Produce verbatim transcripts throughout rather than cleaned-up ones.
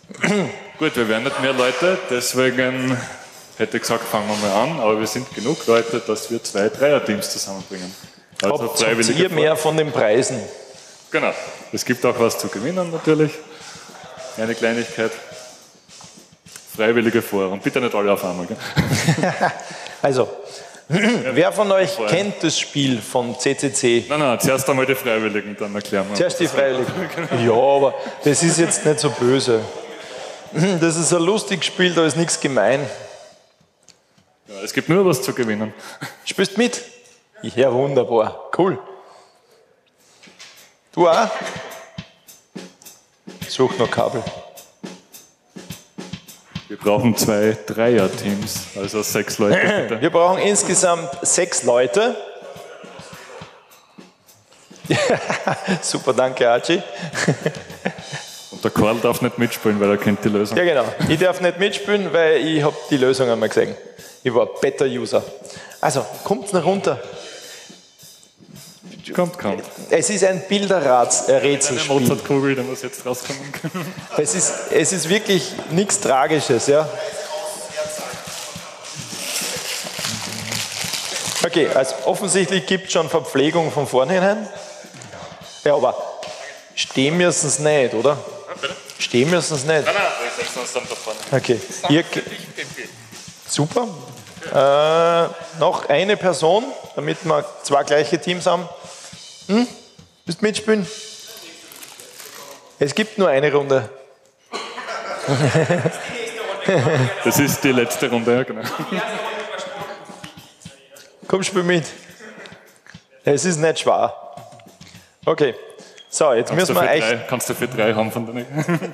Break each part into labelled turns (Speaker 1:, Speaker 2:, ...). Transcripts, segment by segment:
Speaker 1: Gut, wir werden nicht mehr Leute, deswegen hätte ich gesagt, fangen wir mal an, aber wir sind genug Leute, dass wir zwei Dreier-Teams zusammenbringen.
Speaker 2: Also freiwillige ihr mehr von den Preisen?
Speaker 1: Genau. Es gibt auch was zu gewinnen natürlich. Eine Kleinigkeit. Freiwillige vor. Und bitte nicht alle auf einmal. Gell?
Speaker 2: Also, wer von euch kennt das Spiel von C C C?
Speaker 1: Nein, nein, zuerst einmal die Freiwilligen, dann erklären wir.
Speaker 2: Zuerst die Freiwilligen. Ja, aber das ist jetzt nicht so böse. Das ist ein lustiges Spiel, da ist nichts gemein.
Speaker 1: Ja, es gibt nur was zu gewinnen.
Speaker 2: Spielst mit? Ja, wunderbar. Cool. Du auch? Such noch Kabel.
Speaker 1: Wir brauchen zwei Dreier-Teams, also sechs Leute. Bitte.
Speaker 2: Wir brauchen insgesamt sechs Leute. Super, danke Archie.
Speaker 1: Und der Karl darf nicht mitspielen, weil er kennt die Lösung.
Speaker 2: Ja genau, ich darf nicht mitspielen, weil ich habe die Lösung einmal gesehen. Ich war Beta-User. Also, kommt nach runter.
Speaker 1: Kommt, kommt.
Speaker 2: Es ist ein Bilderrätselspiel.
Speaker 1: Eine Mozartkugel, da muss jetzt rauskommen.
Speaker 2: Es ist, es ist wirklich nichts Tragisches, ja. Okay, also offensichtlich gibt es schon Verpflegung von vornherein. Ja, aber stehen müssen es nicht, oder? Stehen müssen es nicht.
Speaker 1: Nein, nein, wir setzen uns dann da vorne.
Speaker 2: Okay. Ihr, super. Äh, noch eine Person, damit wir zwei gleiche Teams haben. Hm? Willst du mitspielen? Es gibt nur eine Runde.
Speaker 1: Das ist die letzte Runde, ja genau.
Speaker 2: Komm, spiel mit. Es ist nicht schwer. Okay. So, jetzt
Speaker 1: Kannst
Speaker 2: müssen wir euch.
Speaker 1: Drei, kannst du für drei haben von der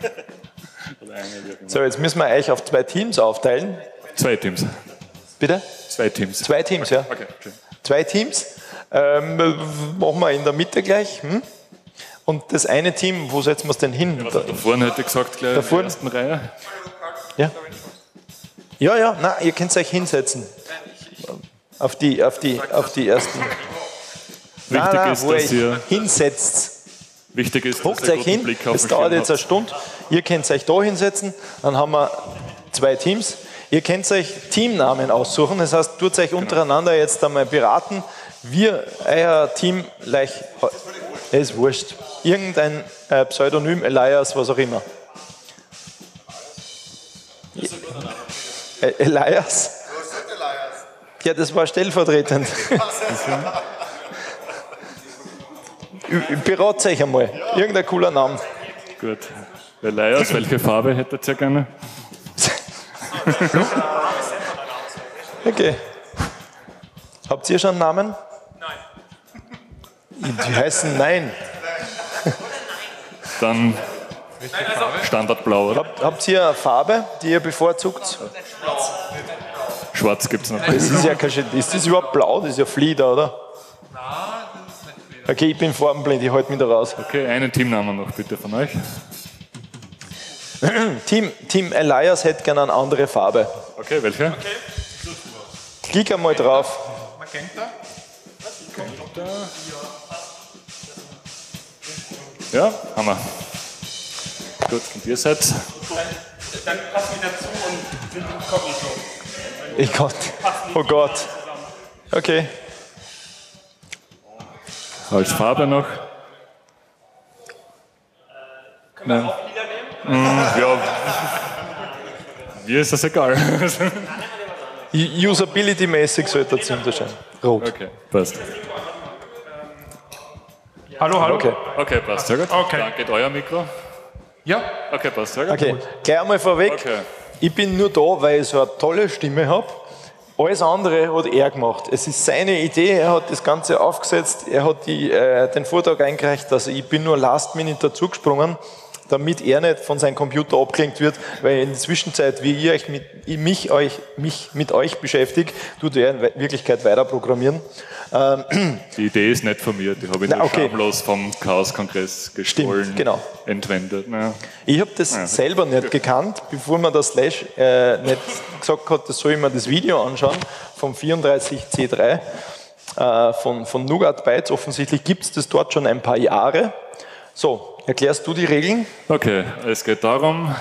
Speaker 2: So, jetzt müssen wir euch auf zwei Teams aufteilen.
Speaker 1: Zwei Teams.
Speaker 2: Bitte?
Speaker 1: Zwei Teams.
Speaker 2: Zwei Teams, ja.
Speaker 1: Okay, okay.
Speaker 2: Zwei Teams. Ähm, machen wir in der Mitte gleich. Hm? Und das eine Team, wo setzen wir es denn hin?
Speaker 1: Ja, also da vorne hätte ich gesagt, gleich
Speaker 2: da
Speaker 1: in
Speaker 2: vorne?
Speaker 1: der ersten Reihe.
Speaker 2: Ja, ja, ja, nein, ihr könnt euch hinsetzen. Auf die, auf die, auf die ersten.
Speaker 1: Wichtig
Speaker 2: Nein, nein,
Speaker 1: ist,
Speaker 2: wo
Speaker 1: dass
Speaker 2: ihr
Speaker 1: ihr.
Speaker 2: Wichsetzt.
Speaker 1: Wichtig ist,
Speaker 2: Hockt
Speaker 1: dass ihr
Speaker 2: euch hin,
Speaker 1: guten Blick auf
Speaker 2: es
Speaker 1: den
Speaker 2: dauert
Speaker 1: Schirm
Speaker 2: jetzt eine
Speaker 1: habt.
Speaker 2: Stunde. Ihr könnt euch da hinsetzen, dann haben wir zwei Teams. Ihr könnt euch Teamnamen aussuchen, das heißt, tut euch untereinander jetzt einmal beraten, wir, euer Team, gleich, ist wurscht, irgendein äh, Pseudonym, Elias, was auch immer. Äh, Elias? Ja, das war stellvertretend. Beratet euch einmal, irgendein cooler Name.
Speaker 1: Gut. Elias, welche Farbe hättet ihr gerne?
Speaker 2: Okay. Habt ihr schon einen Namen? Nein. Die heißen Nein.
Speaker 1: Dann Standardblau, oder?
Speaker 2: Habt, habt ihr eine Farbe, die ihr bevorzugt?
Speaker 1: Schwarz gibt es noch.
Speaker 2: Das ist ja kein, ist das überhaupt blau? Das ist ja Flieder, oder? Okay, ich bin farbenblind, ich halte mich da raus.
Speaker 1: Okay, einen Teamnamen noch bitte von euch.
Speaker 2: Team, Team Elias hätte gerne eine andere Farbe.
Speaker 1: Okay, welche?
Speaker 2: Klick einmal drauf.
Speaker 3: Magenta?
Speaker 1: Ja, haben wir. Gut, und ihr seid?
Speaker 3: Dann passen wir dazu und sind inkognito.
Speaker 2: Ich Gott. Oh Gott. Okay.
Speaker 1: Als Farbe noch? Nein. Mm, ja. Mir ist das egal.
Speaker 2: Usability-mäßig sollte das unterscheiden. Rot.
Speaker 1: Okay, passt.
Speaker 3: Hallo, hallo.
Speaker 2: Okay.
Speaker 1: Okay, passt, sehr gut.
Speaker 3: Okay.
Speaker 1: Dann geht euer Mikro.
Speaker 3: Ja,
Speaker 1: Okay, passt, sehr gut.
Speaker 2: Okay, gleich einmal vorweg.
Speaker 1: Okay.
Speaker 2: Ich bin nur da, weil ich so eine tolle Stimme habe. Alles andere hat er gemacht. Es ist seine Idee, er hat das Ganze aufgesetzt, er hat die, äh, den Vortrag eingereicht, also ich bin nur last minute dazugesprungen, damit er nicht von seinem Computer abgelenkt wird, weil in der Zwischenzeit, wie ihr euch mit, ich mich, euch, mich mit euch beschäftigt, tut er in Wirklichkeit weiter programmieren. Ähm,
Speaker 1: Die Idee ist nicht von mir, die habe ich
Speaker 2: Na,
Speaker 1: nur
Speaker 2: okay.
Speaker 1: schamlos vom Chaos-Kongress gestohlen,
Speaker 2: Stimmt, genau.
Speaker 1: entwendet. Ja.
Speaker 2: Ich habe das
Speaker 1: Ja.
Speaker 2: selber nicht gekannt, bevor mir der Slash äh, nicht gesagt hat, das soll ich mir das Video anschauen vom vierunddreißig C drei äh, von, von Nougat Bytes. Offensichtlich gibt es das dort schon ein paar Jahre. So, erklärst du die Regeln?
Speaker 1: Okay, es geht darum,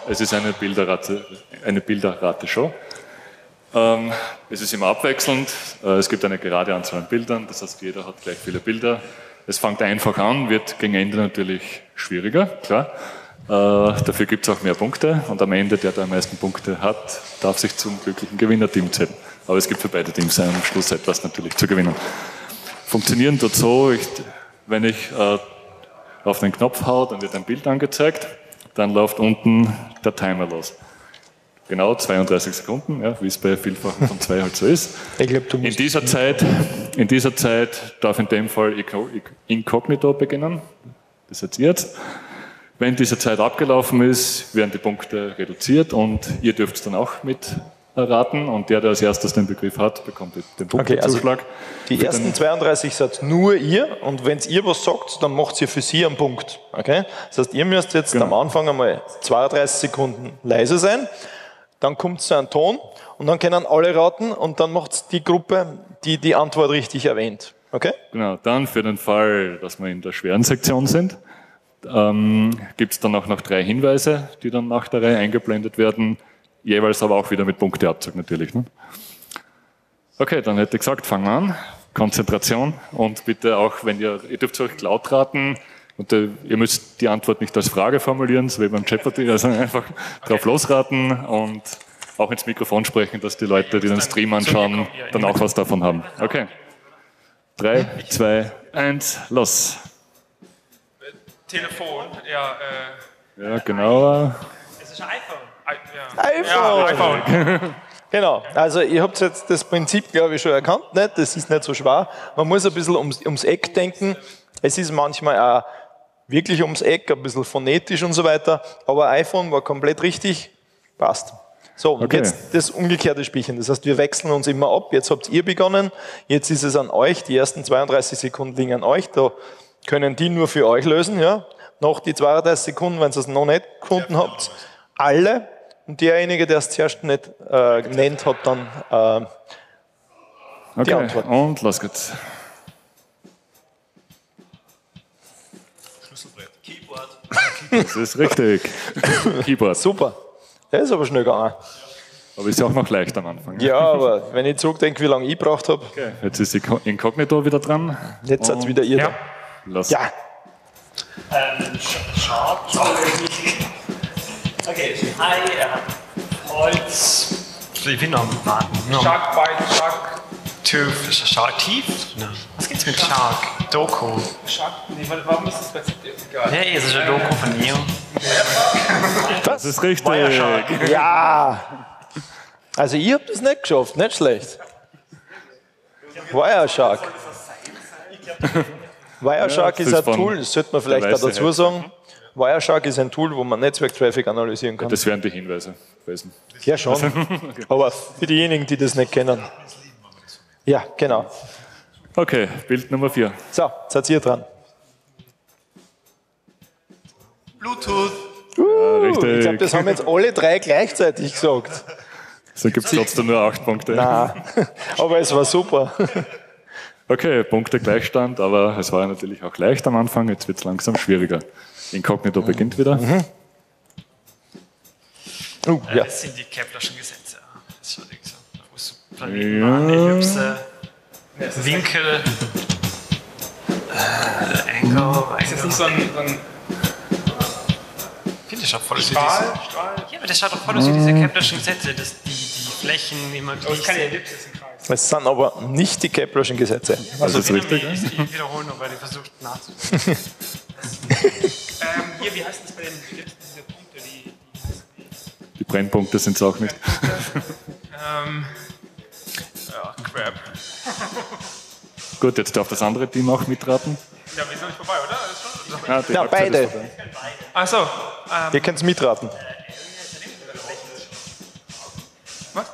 Speaker 1: es ist eine Bilderrate, eine Bilderrate-Show. Ähm, es ist immer abwechselnd, äh, es gibt eine gerade Anzahl an Bildern, das heißt, jeder hat gleich viele Bilder. Es fängt einfach an, wird gegen Ende natürlich schwieriger, klar. Äh, dafür gibt es auch mehr Punkte und am Ende, der, der am meisten Punkte hat, darf sich zum glücklichen Gewinnerteam zählen. Aber es gibt für beide Teams am Schluss etwas natürlich zu gewinnen. Funktionieren tut so, ich, wenn ich äh, auf den Knopf haue, dann wird ein Bild angezeigt, dann läuft unten der Timer los. Genau, zweiunddreißig Sekunden, ja, wie es bei Vielfachen von zwei halt so ist.
Speaker 2: Ich glaub, du musst
Speaker 1: in, dieser Zeit, in dieser Zeit darf in dem Fall Inkognito beginnen. Das seid ihr jetzt. Wenn diese Zeit abgelaufen ist, werden die Punkte reduziert und ihr dürft es dann auch mit erraten. Und der, der als erstes den Begriff hat, bekommt den Punktezuschlag.
Speaker 2: Okay, also die ersten zweiunddreißig seid nur ihr und wenn ihr was sagt, dann macht ihr für sie einen Punkt. Okay? Das heißt, ihr müsst jetzt genau. am Anfang einmal zweiunddreißig Sekunden leise sein. Dann kommt zu einem Ton und dann können alle raten und dann macht die Gruppe, die die Antwort richtig erwähnt. Okay?
Speaker 1: Genau, dann für den Fall, dass wir in der schweren Sektion sind, ähm, gibt es dann auch noch drei Hinweise, die dann nach der Reihe eingeblendet werden, jeweils aber auch wieder mit Punkteabzug natürlich. Ne? Okay, dann hätte ich gesagt, fangen wir an. Konzentration und bitte auch, wenn ihr, ihr dürft euch laut raten, und äh, ihr müsst die Antwort nicht als Frage formulieren, so wie beim Jeopardy, also einfach okay. drauf losraten und auch ins Mikrofon sprechen, dass die Leute, die den Stream anschauen, dann auch was davon haben. Okay. Drei, zwei, eins, los.
Speaker 3: Telefon, ja. Äh,
Speaker 1: ja, genau.
Speaker 3: Es ist ein iPhone. I,
Speaker 2: ja. iPhone! Ja, iPhone. Genau, also ihr habt jetzt das Prinzip, glaube ich, schon erkannt, nicht? Das ist nicht so schwer. Man muss ein bisschen ums, ums Eck denken. Es ist manchmal auch wirklich ums Eck, ein bisschen phonetisch und so weiter, aber iPhone war komplett richtig, passt. So, und okay. Jetzt das umgekehrte Spielchen, das heißt, wir wechseln uns immer ab, jetzt habt ihr begonnen, jetzt ist es an euch, die ersten zweiunddreißig Sekunden liegen an euch, da können die nur für euch lösen, ja. Nach die zweiunddreißig Sekunden, wenn ihr es noch nicht gefunden habt, alle, und derjenige, der es zuerst nicht äh, nennt, hat dann äh, die
Speaker 1: okay.
Speaker 2: Antwort.
Speaker 1: Und los geht's. Das ist richtig. Keyboard.
Speaker 2: Super. Der ist aber schnell gegangen.
Speaker 1: Aber ist ja auch noch leicht am Anfang.
Speaker 2: Ja, aber wenn ich zurückdenke, wie lange ich gebraucht habe.
Speaker 1: Okay, jetzt ist Inkognito wieder dran.
Speaker 2: Jetzt seid ihr wieder ihr
Speaker 3: ja.
Speaker 2: da.
Speaker 1: Los.
Speaker 2: Ja.
Speaker 4: Ähm, Sharp. Okay, Hai, er hat Holz. Ich will noch warten.
Speaker 3: Shark Bite, Shark.
Speaker 4: Tooth, Shark Teeth? No. Was gibt's mit Shark? Doku.
Speaker 3: Shark? Nee, warum ist das bei egal?
Speaker 4: Ja, es ist ein Doku von Neo.
Speaker 1: Das ist richtig.
Speaker 4: Wireshark.
Speaker 2: Ja. Also ich habe das nicht geschafft, nicht schlecht. Wireshark. Wireshark
Speaker 1: ja,
Speaker 2: ist ein Tool, das sollte man vielleicht auch dazu sagen. Wireshark ist ein Tool, wo man Netzwerktraffic analysieren kann.
Speaker 1: Das wären die Hinweise gewesen.
Speaker 2: Ja, schon. Okay. Aber für diejenigen, die das nicht kennen. Ja, genau.
Speaker 1: Okay, Bild Nummer vier.
Speaker 2: So, seid ihr dran.
Speaker 3: Bluetooth.
Speaker 2: Uh,
Speaker 1: ja, richtig.
Speaker 2: Ich glaube, das haben jetzt alle drei gleichzeitig gesagt.
Speaker 1: So gibt es trotzdem nur acht Punkte.
Speaker 2: Nein, aber es war super.
Speaker 1: Okay, Punkte Gleichstand, aber es war natürlich auch leicht am Anfang, jetzt wird es langsam schwieriger. Inkognito mhm. beginnt wieder.
Speaker 2: Mhm. Uh,
Speaker 4: äh,
Speaker 2: ja.
Speaker 4: Das sind die Keplerschen Gesetze. Das ist schon so. Da musst du Planeten machen, Ellipse, Winkel, äh, Angle.
Speaker 3: Ist das nicht so ein... So ein
Speaker 4: ich finde, das schaut voll aus wie
Speaker 3: Strahl?
Speaker 4: diese... Strahl? Ja, aber das schaut doch voll aus wie diese Keplerschen Gesetze, dass die, die Flächen immer
Speaker 3: aber es
Speaker 4: gleich
Speaker 3: kann ja
Speaker 4: sind.
Speaker 3: Ellipse, ist ein Kreis.
Speaker 2: Es sind aber nicht die Keplerschen Gesetze.
Speaker 1: Also das ist richtig.
Speaker 4: Ich, ich wiederhole noch, weil ich versucht nachzudenken.
Speaker 3: ähm, hier, wie heißt das bei den diese Punkte? Die, die,
Speaker 1: Die Brennpunkte sind es auch nicht.
Speaker 3: ähm, ja, Crap.
Speaker 1: Gut, jetzt darf das andere Team auch mitraten.
Speaker 3: Ja, wir sind noch nicht vorbei, oder? Alles schon?
Speaker 1: Ja, die
Speaker 2: Ja,
Speaker 1: Halbzeit
Speaker 2: beide.
Speaker 1: ist vorbei.
Speaker 3: Achso. Ähm,
Speaker 2: Ihr könnt mitraten.
Speaker 3: was?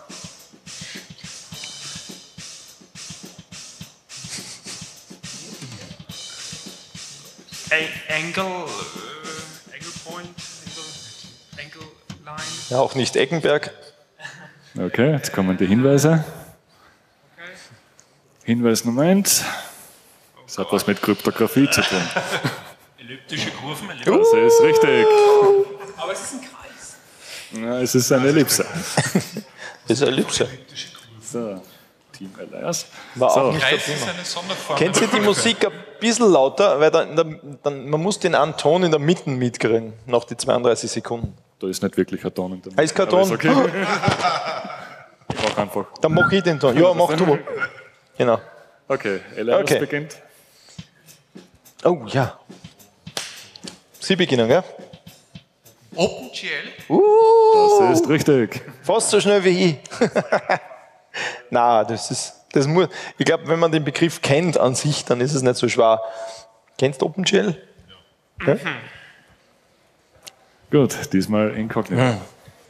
Speaker 3: A Angle, äh, Angle Point, Angle, Angle Line.
Speaker 2: Ja, auch nicht Eckenberg.
Speaker 1: Okay, jetzt kommen die Hinweise.
Speaker 3: Okay.
Speaker 1: Hinweis Nummer eins. Das hat was mit Kryptographie zu tun.
Speaker 4: Elliptische Kurven,
Speaker 1: Das ist richtig.
Speaker 3: Aber es ist ein Kreis.
Speaker 1: Ja, es ist eine Ellipse.
Speaker 2: Das ist eine Ellipse.
Speaker 1: So, Team Elias.
Speaker 2: War
Speaker 1: So.
Speaker 2: auch nicht
Speaker 4: Kreis
Speaker 2: der
Speaker 4: ist
Speaker 2: Thema.
Speaker 4: eine Sonderform.
Speaker 2: Kennt ihr
Speaker 4: der
Speaker 2: die Musik ein bisschen lauter? Weil dann, dann, dann, man muss den einen Ton in der Mitte mitkriegen, nach die zweiunddreißig Sekunden.
Speaker 1: Da ist nicht wirklich ein Ton in der
Speaker 2: Ah, ist kein
Speaker 1: Aber
Speaker 2: Ton?
Speaker 1: okay. Ich mach einfach.
Speaker 2: Dann mach ich den Ton. Ja, mach du. Genau.
Speaker 1: Okay, Elias
Speaker 2: Okay.
Speaker 1: beginnt.
Speaker 2: Oh ja. Sie beginnen, gell?
Speaker 4: OpenGL?
Speaker 1: Das ist richtig.
Speaker 2: Fast so schnell wie ich. Na, das ist, das muss, ich glaube, wenn man den Begriff kennt an sich, dann ist es nicht so schwer. Kennst du OpenGL? Ja.
Speaker 1: Gut, diesmal inkognito.
Speaker 2: Hm.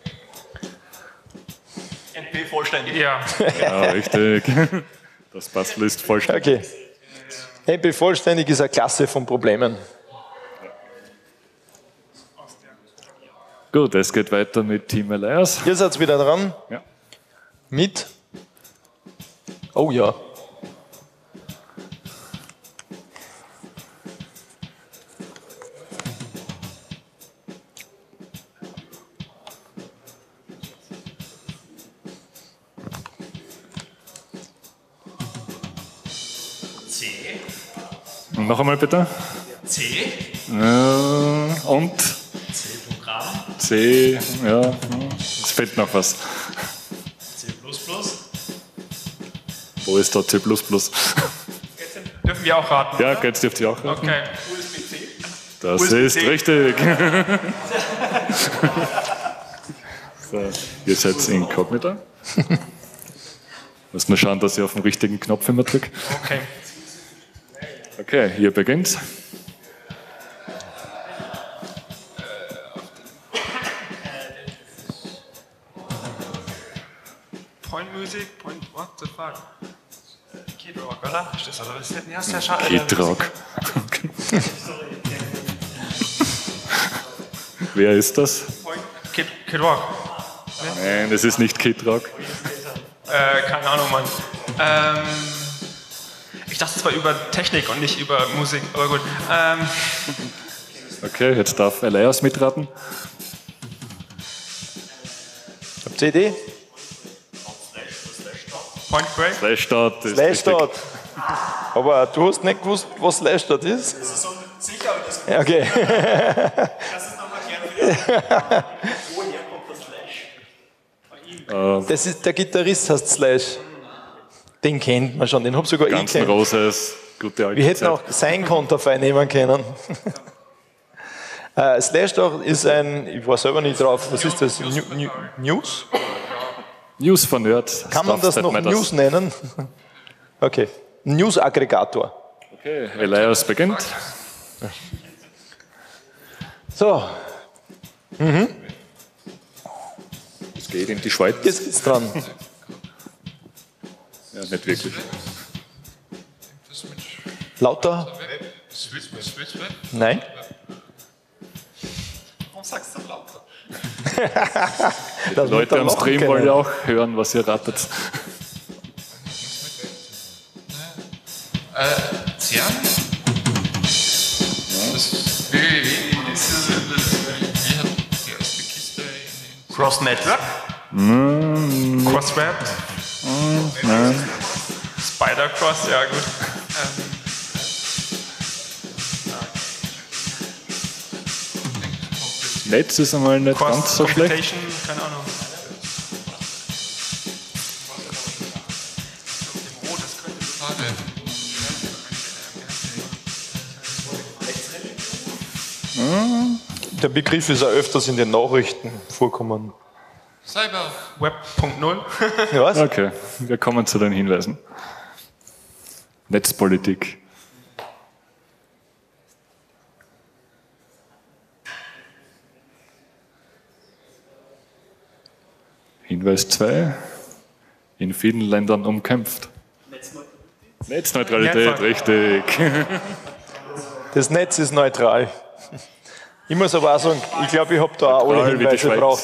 Speaker 4: N P vollständig. Ja.
Speaker 1: Ja, richtig. Das Bastel ist vollständig.
Speaker 2: Okay. N P vollständig ist eine Klasse von Problemen.
Speaker 1: Gut, es geht weiter mit Team Elias.
Speaker 2: Ihr seid wieder dran
Speaker 1: Ja.
Speaker 2: mit. Oh ja.
Speaker 4: C.
Speaker 1: Und noch einmal bitte.
Speaker 4: C.
Speaker 1: Äh, und
Speaker 4: C-Programm.
Speaker 1: C, ja, es fehlt noch was.
Speaker 4: C++.
Speaker 1: Wo ist da C plus plus?
Speaker 4: Dürfen wir auch raten?
Speaker 1: Ja, jetzt dürft ihr auch raten.
Speaker 4: Okay.
Speaker 1: Das
Speaker 4: U S B-C.
Speaker 1: ist richtig. So, ihr seid inkognito. Muss nur schauen, dass ihr auf den richtigen Knopf immer drückt.
Speaker 4: Okay.
Speaker 1: Okay, ihr beginnt.
Speaker 4: Point Music, Point, what the fuck? Kid Rock, oder? Ist das, oder was ist das? Ja, ist der Scha-
Speaker 1: Kid Rock. Wer ist das?
Speaker 4: Point, Kid, Kid Rock.
Speaker 1: Nein, es ist nicht Kid Rock.
Speaker 4: Äh, keine Ahnung, Mann. Ähm, ich dachte, es war über Technik und nicht über Musik, aber gut. Ähm,
Speaker 1: Okay, jetzt darf Elias mitraten.
Speaker 2: C D?
Speaker 4: Point Break?
Speaker 1: Slashdot ist
Speaker 2: Slashdot. Aber du hast nicht gewusst, was Slashdot ist?
Speaker 3: Sicher, aber das,
Speaker 2: Ja, okay.
Speaker 3: das ist nochmal erklären. Woher kommt das Slash?
Speaker 2: Das ist, der Gitarrist heißt Slash. Den kennt man schon, den hab sogar ich
Speaker 1: Ganz
Speaker 2: kennt.
Speaker 1: Roses, gute alte
Speaker 2: Wir hätten
Speaker 1: Zeit.
Speaker 2: auch sein Konterfei nehmen können. äh, Slashdot ist ein, ich war selber nicht drauf, was ist das? New, New, News?
Speaker 1: News von Nerds.
Speaker 2: Kann man das noch News nennen? Okay. News-Aggregator.
Speaker 1: Okay, Elias beginnt.
Speaker 2: So,
Speaker 1: Es geht in die Schweiz.
Speaker 2: jetzt geht's dran.
Speaker 1: Ja, nicht wirklich.
Speaker 2: Lauter?
Speaker 4: Switch, Switch, Switch.
Speaker 2: Nein.
Speaker 4: Warum sagst du lauter?
Speaker 1: Die
Speaker 2: Das
Speaker 1: Leute am
Speaker 2: lachen
Speaker 1: Stream
Speaker 2: können.
Speaker 1: wollen ja auch hören, was ihr ratet.
Speaker 4: Äh, Cian? Das, wie, wie ist das, wie hat die erste Kiste in Cross Network? Crossweb? Spider-Cross, ja gut. Ähm,
Speaker 1: Netz ist einmal nicht ganz
Speaker 4: Cross
Speaker 1: so schlecht.
Speaker 4: Computation, keine Ahnung. Oh, das könnte total helfen.
Speaker 2: Der Begriff ist auch öfters in den Nachrichten vorkommen.
Speaker 4: Cyber Web Punkt null.
Speaker 2: Ja, was?
Speaker 1: Okay, wir kommen zu den Hinweisen. Netzpolitik. Hinweis zwei. In vielen Ländern umkämpft. Netzneutralität,
Speaker 4: Netzwerk.
Speaker 1: richtig.
Speaker 2: Das Netz ist neutral. Ich muss aber auch sagen, ich glaube, ich habe da auch alle
Speaker 1: Neutral wie die
Speaker 2: Hinweise
Speaker 1: Schweiz.
Speaker 2: gebraucht.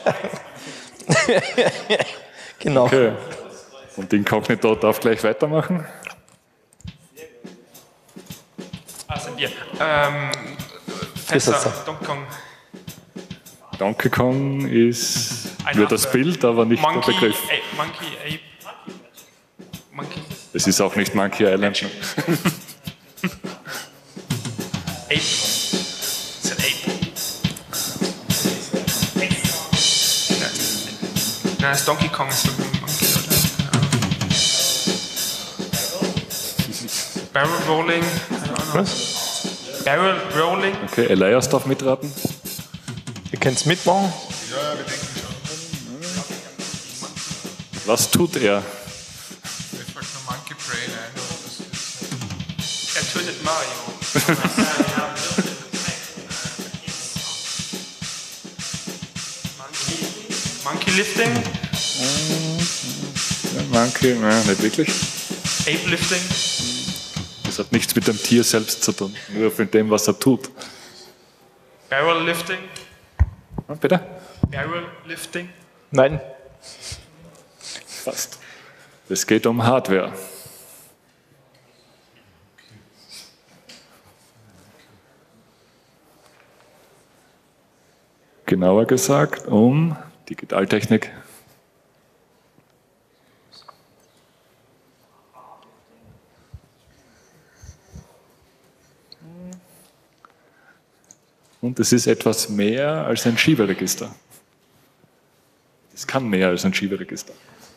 Speaker 2: Genau.
Speaker 1: Okay. Und Inkognito darf gleich weitermachen.
Speaker 4: Ah, sind wir. Ähm,
Speaker 2: Das ist
Speaker 4: Fester,
Speaker 2: so.
Speaker 4: Donkey Kong.
Speaker 1: Donkey Kong ist
Speaker 4: Ein
Speaker 1: nur das
Speaker 4: Affe.
Speaker 1: Bild, aber nicht
Speaker 4: Monkey,
Speaker 1: der Begriff.
Speaker 4: A- Monkey, Ape. Monkey,
Speaker 1: Es ist auch nicht Monkey Island.
Speaker 4: Ape. It's an Ape. Na, das Donkey Kong ist irgendwie ein Monkey, oder? Barrel Rolling.
Speaker 2: Was?
Speaker 4: Barrel Rolling.
Speaker 1: Okay, Elias darf mitraten.
Speaker 2: Ihr könnt es mitmachen?
Speaker 1: Was tut er?
Speaker 5: Mir fällt nur Monkey Brain ein, aber das ist.
Speaker 4: Er tötet Mario. Monkey, Monkey Lifting.
Speaker 1: Monkey, nein, nicht wirklich.
Speaker 4: Ape Lifting.
Speaker 1: Das hat nichts mit dem Tier selbst zu tun, nur mit dem, was er tut.
Speaker 4: Barrel Lifting.
Speaker 1: Ah, bitte?
Speaker 4: Barrel Lifting.
Speaker 2: Nein.
Speaker 1: Fast. Es geht um Hardware. Genauer gesagt um Digitaltechnik. Und es ist etwas mehr als ein Schieberegister. Es kann mehr als ein Schieberegister.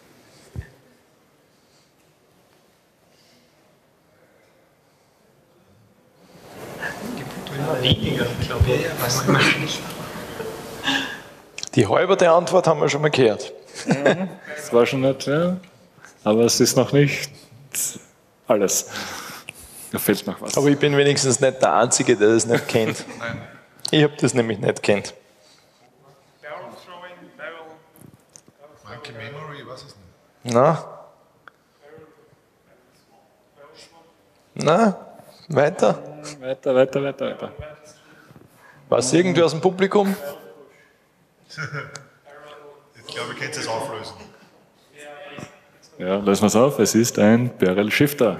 Speaker 4: Weniger, glaube ich. Was nicht.
Speaker 2: Die halbe Antwort haben wir schon mal gehört.
Speaker 1: Das war schon nicht, ja. Aber es ist noch nicht alles. Da fehlt noch was.
Speaker 2: Aber ich bin wenigstens nicht der Einzige, der das nicht kennt.
Speaker 5: Nein.
Speaker 2: Ich habe das nämlich nicht kennt.
Speaker 4: Barrel Throwing, Barrel.
Speaker 5: Monkey Memory, was ist denn?
Speaker 2: Na? Na? Weiter?
Speaker 1: Weiter, weiter, weiter, weiter.
Speaker 2: Was irgendwer aus dem Publikum?
Speaker 5: Ich glaube, ich kann es auflösen.
Speaker 1: Ja, lösen wir es auf. Es ist ein Barrel Shifter.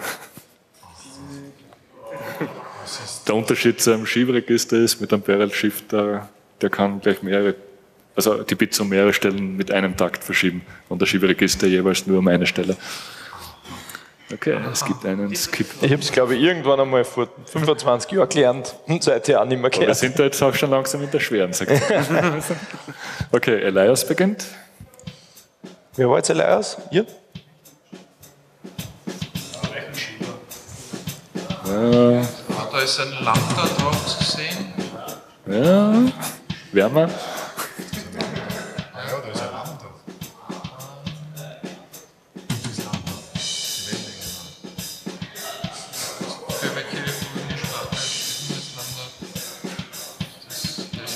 Speaker 1: Der Unterschied zu einem Schieberegister ist, mit einem Barrel Shifter, der kann gleich mehrere, also die Bits um mehrere Stellen mit einem Takt verschieben und der Schieberegister jeweils nur um eine Stelle. Okay, es gibt einen Skip.
Speaker 2: Ich habe es, glaube ich, irgendwann einmal vor fünfundzwanzig Jahren gelernt und seither auch nicht mehr
Speaker 1: Aber wir
Speaker 2: gehört.
Speaker 1: sind da jetzt auch schon langsam in der schweren Sektion. Okay, Elias beginnt.
Speaker 2: Wer war jetzt Elias? Ihr?
Speaker 1: Ja,
Speaker 5: Ah, da ist ein Lambda drauf zu sehen.
Speaker 1: ja, wärmer.
Speaker 5: Ja, da ist ein Lambda. Für welche Sprache ist das Lambda? Das, das,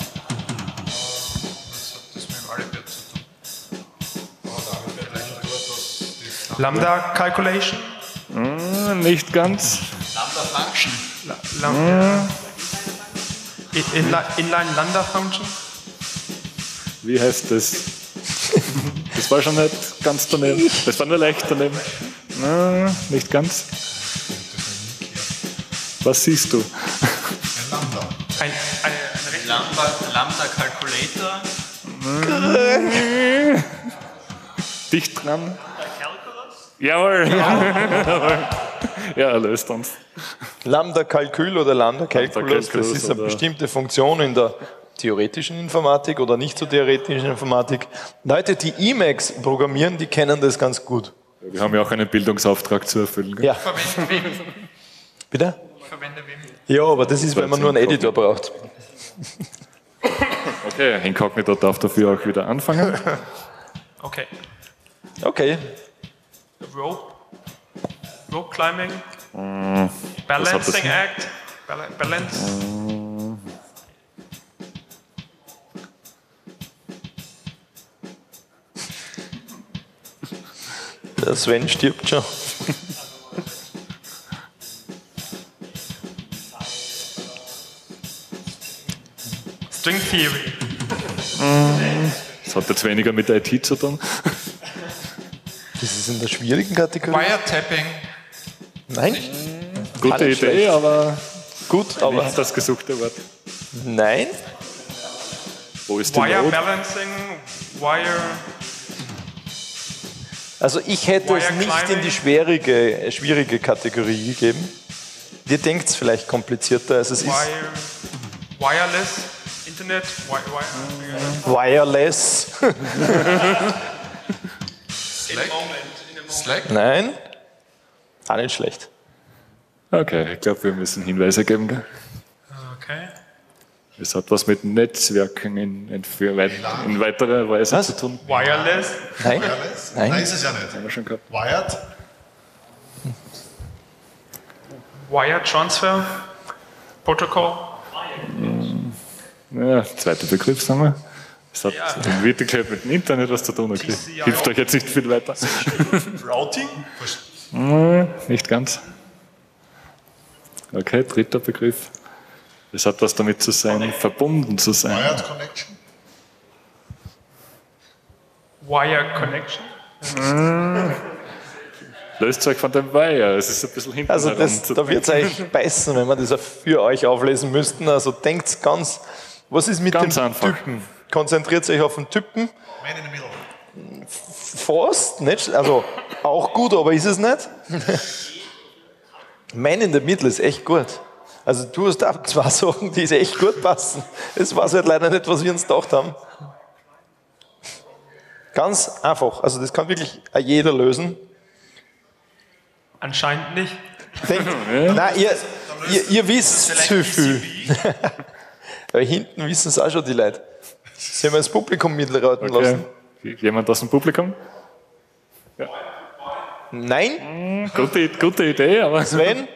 Speaker 5: was hat das mit dem Alibert zu tun? Oh, damit wird gleich dort, dass das
Speaker 4: Lambda Calculation.
Speaker 1: Hm, nicht ganz.
Speaker 5: Lambda Function.
Speaker 4: Lambda. Inline, Inline Lambda Function.
Speaker 1: Wie heißt das? Das war schon nicht ganz daneben. Das war nur leicht daneben. Na, nicht ganz. Was siehst du?
Speaker 5: Ein Lambda.
Speaker 4: Ein, eine, eine Rechnung.
Speaker 6: Lambda, Lambda Calculator.
Speaker 1: Dicht dran. Jawohl. Jawohl. Ja, er löst uns.
Speaker 2: Lambda-Kalkül oder Lambda-Calculus, das
Speaker 1: Calculus
Speaker 2: ist eine
Speaker 1: oder-
Speaker 2: bestimmte Funktion in der theoretischen Informatik oder nicht so theoretischen Informatik. Leute, die Emacs programmieren, die kennen das ganz gut.
Speaker 1: Wir haben ja auch einen Bildungsauftrag zu erfüllen. gell?
Speaker 2: Ja,
Speaker 5: Verwende wem?
Speaker 2: bitte?
Speaker 5: Ich verwende wem?
Speaker 2: Ja, aber das ist, wenn man nur einen Editor braucht.
Speaker 1: Okay, Inkognito darf dafür auch wieder anfangen.
Speaker 4: Okay.
Speaker 2: Okay.
Speaker 4: Rope. Rope Climbing.
Speaker 1: hat das
Speaker 4: Balancing
Speaker 1: denn?
Speaker 4: Act. Bal Balance.
Speaker 2: Der Sven stirbt schon.
Speaker 4: String Theory.
Speaker 1: Das hat jetzt weniger mit I T zu tun.
Speaker 2: Das ist in der schwierigen Kategorie.
Speaker 5: Wiretapping.
Speaker 2: Nein?
Speaker 1: Gute
Speaker 2: Alles
Speaker 1: Idee,
Speaker 2: schlecht.
Speaker 1: aber
Speaker 2: Gut, aber
Speaker 1: nicht das gesuchte Wort.
Speaker 2: nein.
Speaker 1: Wo ist die
Speaker 4: Wire
Speaker 1: Node?
Speaker 4: Balancing, Wire.
Speaker 2: Also ich hätte es
Speaker 4: Wire
Speaker 2: nicht in
Speaker 4: climbing.
Speaker 2: die schwierige, äh, schwierige Kategorie gegeben. Ihr denkt es vielleicht komplizierter, als es ist.
Speaker 4: Wire, wireless, Internet, wi wire.
Speaker 2: Wireless.
Speaker 5: Slack? Slack?
Speaker 2: Nein? Auch nicht schlecht.
Speaker 1: Okay, ich glaube, wir müssen Hinweise geben. Gell?
Speaker 4: Okay.
Speaker 1: Es hat was mit Netzwerken in, in, für weit, in weiterer Weise
Speaker 2: Was?
Speaker 1: zu tun.
Speaker 4: Wireless,
Speaker 2: Nein?
Speaker 7: Wireless?
Speaker 2: Nein.
Speaker 7: Nein, ist es ja nicht.
Speaker 1: Haben wir schon gehabt.
Speaker 7: Wired?
Speaker 4: Wire Transfer, Protocol.
Speaker 1: Ja, zweiter Begriff, sagen wir. Es hat
Speaker 4: Ja.
Speaker 1: in Wirklichkeit mit dem Internet was zu tun. Okay.
Speaker 4: T C I O.
Speaker 1: Hilft euch jetzt nicht viel weiter.
Speaker 7: Routing?
Speaker 1: Hm, nicht ganz. Okay, dritter Begriff. Es hat was damit zu sein, verbunden zu sein.
Speaker 7: Wired Connection?
Speaker 4: Wire Connection.
Speaker 1: Löst euch von dem Wire, es ist ein bisschen hinten
Speaker 2: Also
Speaker 1: herum
Speaker 2: das,
Speaker 1: zu
Speaker 2: da wird es euch beißen, wenn wir das für euch auflesen müssten. Also denkt ganz, was ist mit
Speaker 1: Ganz
Speaker 2: dem
Speaker 1: einfach.
Speaker 2: Typen? Konzentriert euch auf den Typen.
Speaker 7: Man in the middle.
Speaker 2: Fast, nicht? Also auch gut, aber ist es nicht? Man in the Middle ist echt gut. Also du hast auch zwei Sachen, die echt gut passen. Das war halt leider nicht, was wir uns gedacht haben. Ganz einfach. Also das kann wirklich auch jeder lösen.
Speaker 4: Anscheinend nicht.
Speaker 2: Denkt, nein, ihr, ihr, ihr wisst zu viel. Weil hinten wissen es auch schon die Leute. Sollen wir das Publikum mitraten
Speaker 1: Okay.
Speaker 2: lassen?
Speaker 1: Jemand aus dem Publikum?
Speaker 2: Nein?
Speaker 1: Gute, gute Idee, aber
Speaker 2: Sven?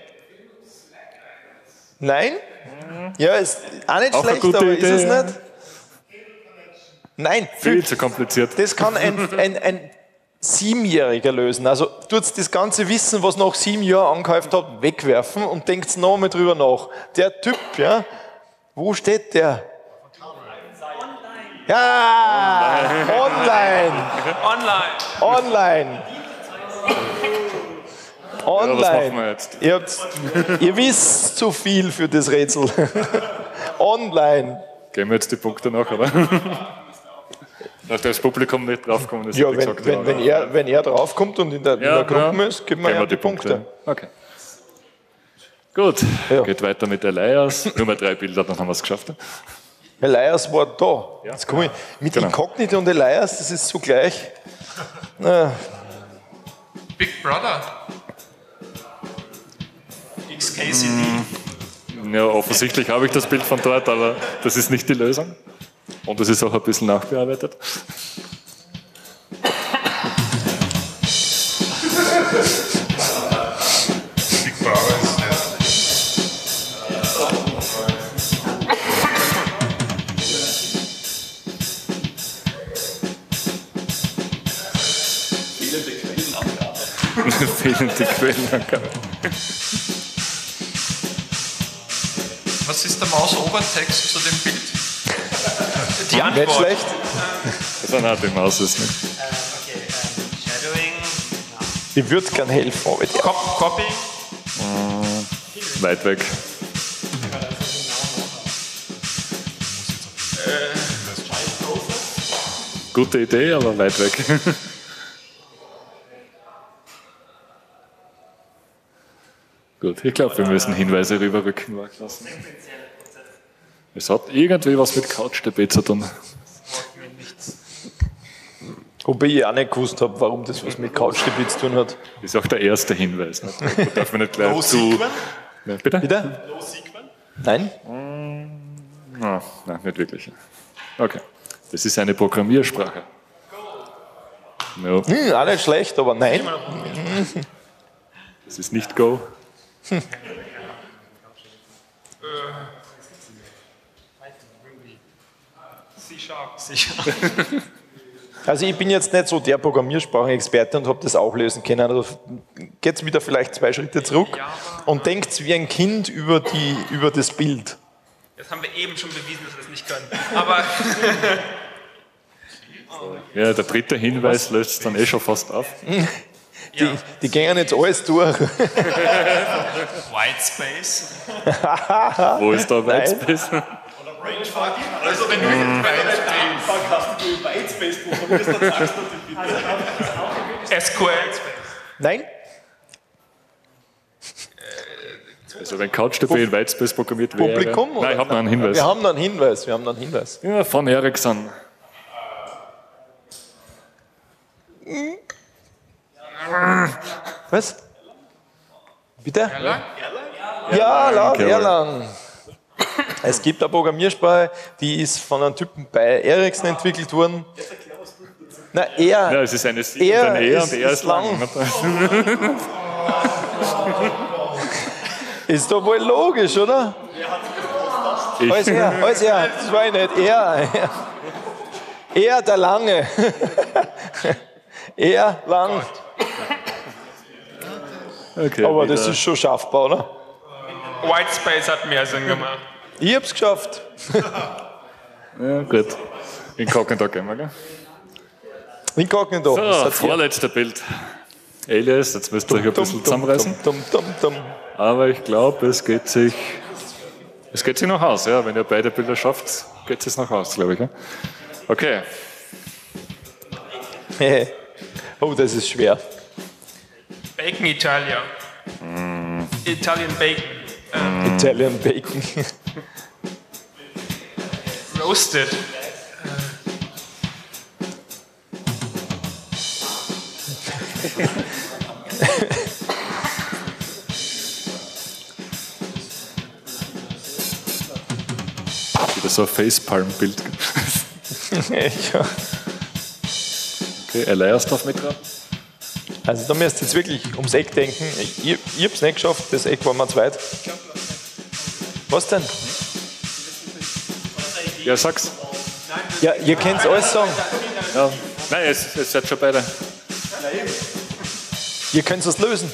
Speaker 2: Nein? Ja, ist auch nicht
Speaker 1: Auch eine
Speaker 2: schlecht,
Speaker 1: gute
Speaker 2: aber ist es
Speaker 1: Idee, ja.
Speaker 2: nicht? Nein,
Speaker 1: viel zu kompliziert.
Speaker 2: das kann ein, ein, ein Siebenjähriger lösen. Also tut das ganze Wissen, was nach sieben Jahren angehäuft hat, wegwerfen und denkt nochmal drüber nach. Der Typ, ja, wo steht der? Ja, online,
Speaker 4: Online.
Speaker 2: online.
Speaker 1: Ja, was machen
Speaker 2: Online.
Speaker 1: wir jetzt?
Speaker 2: Ihr, habt, ihr wisst zu viel für das Rätsel. Online.
Speaker 1: Geben wir jetzt die Punkte nach, oder? Dass das Publikum nicht draufkommt, ist
Speaker 2: Ja,
Speaker 1: hätte ich
Speaker 2: wenn,
Speaker 1: gesagt,
Speaker 2: wenn, wenn, er, wenn er draufkommt und in der, in der Gruppe ist, geben wir ihm die Punkte.
Speaker 1: Okay. Gut,
Speaker 2: Ja.
Speaker 1: geht weiter mit Elias. Nur mal drei Bilder, dann haben wir es geschafft.
Speaker 2: Elias war da. Jetzt komm ich. Mit
Speaker 1: Genau.
Speaker 2: Inkognito und Elias, das ist zugleich. Na,
Speaker 5: Big Brother?
Speaker 6: X K C D.
Speaker 1: Ja, offensichtlich habe ich das Bild von dort, aber das ist nicht die Lösung. Und es ist auch ein bisschen nachbearbeitet.
Speaker 7: Big Brother ist nicht.
Speaker 1: Fehlende Quellenangabe.
Speaker 5: Was ist der Mausobertext zu dem Bild?
Speaker 4: Die
Speaker 2: nicht
Speaker 4: Antwort.
Speaker 2: schlecht.
Speaker 1: Das hat die Maus ist nicht.
Speaker 6: Okay, ähm, Shadowing.
Speaker 2: Ich würde gern helfen, aber die
Speaker 4: Cop Copy.
Speaker 1: Weit weg. Gute Idee, aber weit weg. Gut, ich glaube, wir müssen Hinweise rüberrücken lassen. Es hat irgendwie was mit Couch-D B zu tun.
Speaker 2: Wobei ich auch nicht gewusst habe, warum das was mit Couch-D B zu tun hat.
Speaker 1: Ist auch der erste Hinweis. Ne? Da darf man nicht gleich
Speaker 7: Low
Speaker 1: zu.
Speaker 7: Sequence?
Speaker 1: Ja, bitte?
Speaker 2: Bitte? Nein?
Speaker 1: Ah, nein, nicht wirklich. Okay. Das ist eine Programmiersprache. No,
Speaker 2: Hm, auch nicht schlecht, aber nein.
Speaker 1: das ist nicht Go.
Speaker 4: C-Sharp.
Speaker 2: Also ich bin jetzt nicht so der Programmiersprachenexperte und habe das auch lösen können. Also geht's wieder vielleicht zwei Schritte zurück und denkt wie ein Kind über, die, über das Bild.
Speaker 4: Das haben wir eben schon bewiesen, dass wir das nicht können. Aber
Speaker 1: Ja, der dritte Hinweis löst es dann eh schon fast auf.
Speaker 2: Die, die gehen jetzt alles durch.
Speaker 6: White Space.
Speaker 1: Wo ist da
Speaker 2: Nein.
Speaker 1: Whitespace?
Speaker 7: Also wenn du einen Podcast über Whitespace programmierst, dann sagst du bitte.
Speaker 4: S Q L.
Speaker 2: Nein?
Speaker 1: Also wenn CouchDB in Whitespace programmiert wäre...
Speaker 2: Publikum?
Speaker 1: Nein, ich habe noch einen Hinweis.
Speaker 2: Wir haben noch einen Hinweis. Wir haben noch einen Hinweis.
Speaker 1: Ja, von Ericsson.
Speaker 2: Was? Bitte? Erlang? Ja, laut Erlang. Es gibt eine Programmiersprache, die ist von einem Typen bei Ericsson entwickelt worden. Na, er.
Speaker 1: Ja, es ist eine Sie
Speaker 2: er
Speaker 1: und ein E
Speaker 2: ist,
Speaker 1: und er
Speaker 2: ist
Speaker 1: ist lang.
Speaker 2: lang. Ist doch wohl logisch, oder?
Speaker 1: Ich.
Speaker 2: Alles er, alles er. Das war ich nicht. Er. Er, der Lange. Er, lang.
Speaker 1: Okay,
Speaker 2: Aber
Speaker 1: wieder.
Speaker 2: das ist schon schaffbar, oder?
Speaker 4: Whitespace hat mehr Sinn gemacht.
Speaker 2: Ich hab's geschafft.
Speaker 1: Ja, gut. Inkognito gehen wir, gell?
Speaker 2: Inkognito.
Speaker 1: So, vorletzter Bild. Alias, jetzt müsst ihr euch ein bisschen zusammenreißen.
Speaker 2: Dum, dum, dum, dum.
Speaker 1: Aber ich glaube, es geht sich... Es geht sich noch aus, ja. Wenn ihr beide Bilder schafft, geht es noch aus, glaube ich. Ja? Okay.
Speaker 2: Oh, das ist schwer.
Speaker 4: Bacon Italia.
Speaker 1: Mm.
Speaker 4: Italian Bacon.
Speaker 1: Mm.
Speaker 2: Italian Bacon.
Speaker 4: Roasted.
Speaker 1: Wieder so ein Facepalm-Bild.
Speaker 2: Ja.
Speaker 1: Okay, Elias darf mitraten.
Speaker 2: Also da müsst ihr jetzt wirklich ums Eck denken. Ich, ich hab's nicht geschafft, das Eck war mal zweit. Was denn?
Speaker 1: Ja, sag's.
Speaker 2: Ja, ihr könnt's alles sagen.
Speaker 1: Ja. Nein, es, es seid schon beide.
Speaker 2: Ihr könnt es lösen.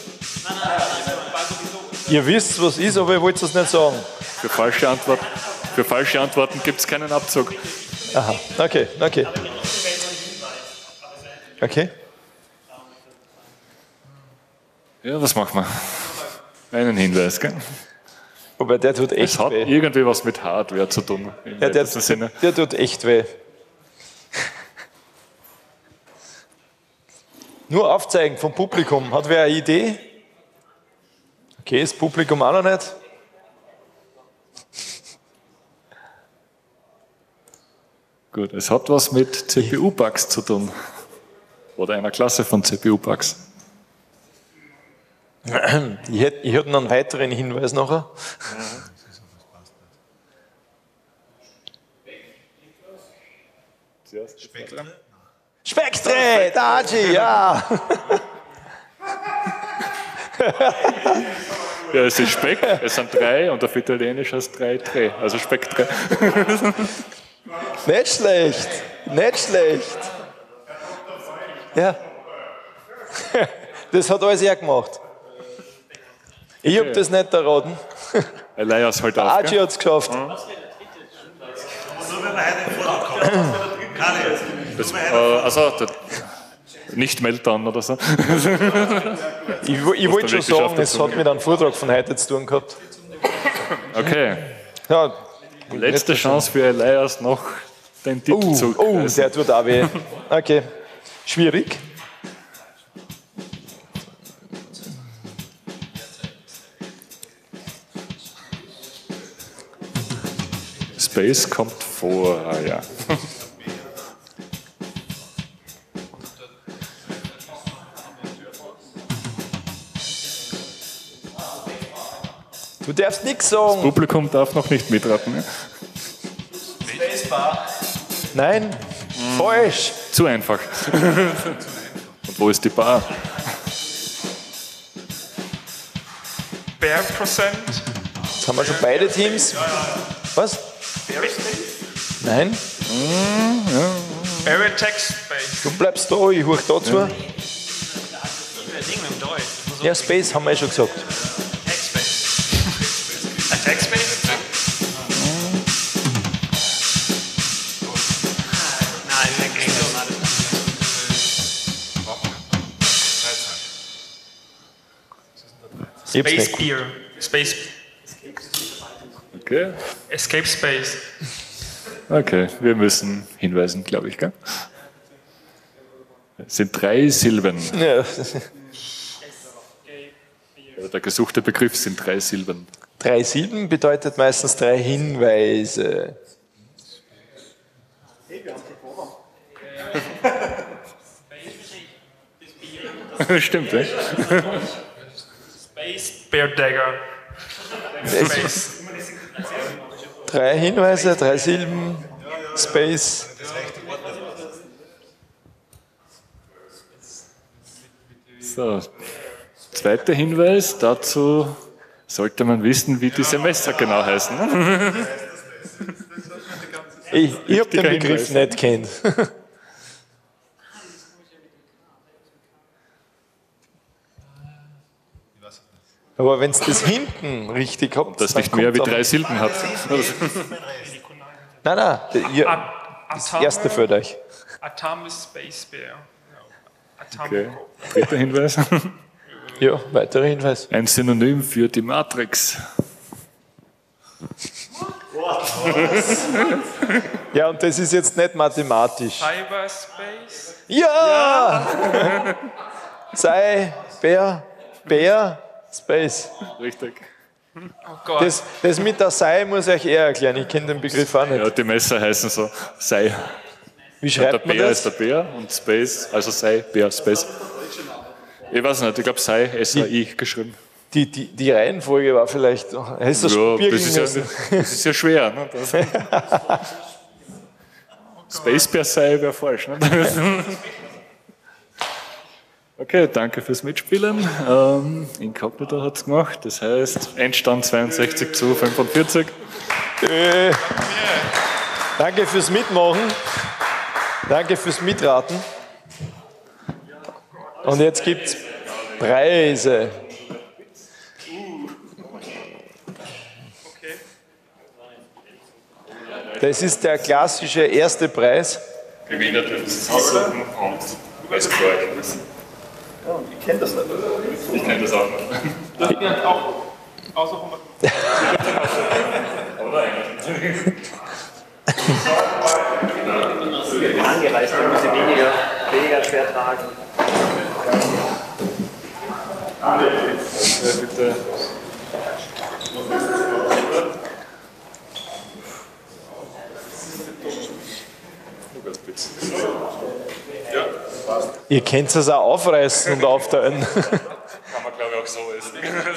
Speaker 2: Ihr wisst, was ist, aber ihr wollt es nicht sagen.
Speaker 1: Für falsche, Antwort, für falsche Antworten gibt es keinen Abzug.
Speaker 2: Aha, okay, okay. Okay.
Speaker 1: Ja, was machen wir? Einen Hinweis, gell?
Speaker 2: Aber der tut echt
Speaker 1: Es hat
Speaker 2: weh.
Speaker 1: irgendwie was mit Hardware zu tun. Im
Speaker 2: Ja, der,
Speaker 1: weitesten Sinne.
Speaker 2: der tut echt weh. Nur aufzeigen vom Publikum. Hat wer eine Idee? Okay, das Publikum auch noch nicht.
Speaker 1: Gut, es hat was mit C P U-Bugs zu tun. Oder einer Klasse von C P U-Bugs.
Speaker 2: Ich hätte, ich hätte noch einen weiteren Hinweis nachher. Spektre, Daci, ja.
Speaker 1: Ja, es ist Speck, es sind drei und auf Italienisch heißt drei Tre, also Spektre.
Speaker 2: Nicht schlecht, nicht schlecht. Ja. Das hat alles er gemacht. Ich habe das nicht erraten.
Speaker 1: Elias halt
Speaker 2: Der
Speaker 1: auf.
Speaker 2: Archie
Speaker 1: gell?
Speaker 2: hat es geschafft.
Speaker 7: Nur wenn wir heute vorkommen. Kali,
Speaker 1: Das, äh, also, der, nicht Meltdown oder so.
Speaker 2: Ich, wo- ich wollte schon
Speaker 1: wirklich
Speaker 2: sagen,
Speaker 1: geschafft,
Speaker 2: es
Speaker 1: das
Speaker 2: hat mit einem Vortrag von heute zu tun gehabt.
Speaker 1: Okay,
Speaker 2: Ja,
Speaker 1: letzte Chance für Elias noch den Titel
Speaker 2: oh,
Speaker 1: zu
Speaker 2: oh,
Speaker 1: kreisen.
Speaker 2: der tut auch weh. Okay, schwierig.
Speaker 1: Space kommt vor, ah, ja.
Speaker 2: Du darfst nichts sagen.
Speaker 1: Publikum darf noch nicht mitraten. Ne?
Speaker 2: Nein, falsch.
Speaker 1: Zu einfach. Und wo ist die Bar?
Speaker 4: Bear Percent.
Speaker 2: Jetzt haben wir schon beide Teams. Was? Nein,
Speaker 4: Barrett Text Space.
Speaker 2: du bleibst da, ich hoch dazu.
Speaker 6: Ding im Deutsch. Das muss
Speaker 2: Ja, Space haben wir eh schon gesagt.
Speaker 6: Text-Space. Ein Text-Space? Nein, wir kriegen schon alles.
Speaker 2: Ich hab's
Speaker 4: Space
Speaker 2: nicht.
Speaker 4: Beer. Space
Speaker 1: Okay.
Speaker 4: Escape Space.
Speaker 1: Okay, wir müssen hinweisen, glaube ich, gell? Es sind drei Silben.
Speaker 2: Ja.
Speaker 1: Der gesuchte Begriff sind drei Silben.
Speaker 2: Drei Silben bedeutet meistens drei Hinweise.
Speaker 1: Stimmt, ja?
Speaker 4: Space Bear Dagger. Space.
Speaker 2: Drei Hinweise, drei Silben, Space.
Speaker 1: So, zweiter Hinweis, dazu sollte man wissen, wie diese Messer genau heißen.
Speaker 2: Ich, ich habe den
Speaker 1: Wichtiger
Speaker 2: Begriff
Speaker 1: Hinweis.
Speaker 2: nicht kennt. Aber wenn es das hinten richtig habt,
Speaker 1: Das
Speaker 2: dann
Speaker 1: nicht mehr wie
Speaker 2: kommt
Speaker 1: drei
Speaker 2: aber-
Speaker 1: Silben hat.
Speaker 2: Nein, nein, ihr,
Speaker 4: At
Speaker 2: das erste für euch.
Speaker 4: Atomus Space Bear. Atomico.
Speaker 1: Okay. Dritter Hinweis.
Speaker 2: Ja, weiterer Hinweis.
Speaker 1: Ein Synonym für die Matrix.
Speaker 2: Ja, und das ist jetzt nicht mathematisch.
Speaker 4: Cyberspace.
Speaker 2: Ja! Sei, Bär, Bär, Space.
Speaker 1: Richtig.
Speaker 4: Oh Gott.
Speaker 2: Das, das mit der Sei muss ich euch eher erklären. Ich kenne den Begriff auch nicht.
Speaker 1: Ja, die Messer heißen so Sei.
Speaker 2: Wie
Speaker 1: Der
Speaker 2: schreibt man
Speaker 1: Bär ist
Speaker 2: das?
Speaker 1: der Bär und Space, also Sei, Bär, Space. Ich weiß nicht, ich glaube Sei, S A I geschrieben.
Speaker 2: Die, die, die Reihenfolge war vielleicht. Hättest du
Speaker 1: Ja,
Speaker 2: spiegeln
Speaker 1: das ist ja,
Speaker 2: müssen.
Speaker 1: das ist ja schwer. Ne? Das Space Bear Sei wäre falsch. Ne? Okay, danke fürs Mitspielen. Ähm, Incognito hat es gemacht, das heißt Endstand zweiundsechzig zu fünfundvierzig.
Speaker 2: Äh, danke fürs Mitmachen. Danke fürs Mitraten. Und jetzt gibt es Preise. Das ist der klassische erste Preis.
Speaker 1: Gewinner dürfen Sie aussuchen und es für euch wissen.
Speaker 7: Ich kenne das nicht.
Speaker 1: Ich kenne das auch nicht.
Speaker 4: Ja, auch. Außer von
Speaker 6: Angereist, dann muss ich weniger, weniger schwer tragen.
Speaker 1: Ja, bitte.
Speaker 2: Ihr könnt es auch aufreißen und aufteilen.
Speaker 1: Kann man, glaube ich, auch so essen.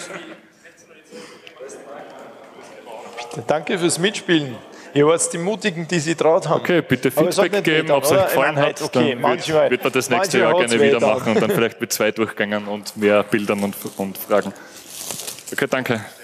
Speaker 2: Danke fürs Mitspielen. Ihr wart die Mutigen, die sich traut haben.
Speaker 1: Okay, bitte
Speaker 2: Aber es hat
Speaker 1: Feedback
Speaker 2: nicht
Speaker 1: geben,
Speaker 2: wehgetan,
Speaker 1: ob es euch
Speaker 2: oder?
Speaker 1: gefallen
Speaker 2: Ich meine,
Speaker 1: hat.
Speaker 2: okay,
Speaker 1: Dann
Speaker 2: manchmal-
Speaker 1: wird, wird man das nächste
Speaker 2: manchmal
Speaker 1: Jahr
Speaker 2: hat's
Speaker 1: gerne wieder
Speaker 2: wehgetan.
Speaker 1: machen und dann vielleicht mit zwei Durchgängen und mehr Bildern und, und Fragen. Okay, danke.